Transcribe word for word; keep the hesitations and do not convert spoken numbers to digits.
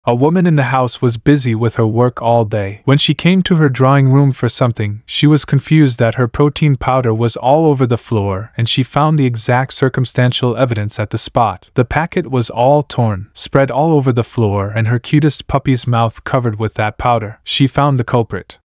A woman in the house was busy with her work all day. When she came to her drawing room for something, she was confused that her protein powder was all over the floor, and she found the exact circumstantial evidence at the spot. The packet was all torn, spread all over the floor, and her cutest puppy's mouth covered with that powder. She found the culprit.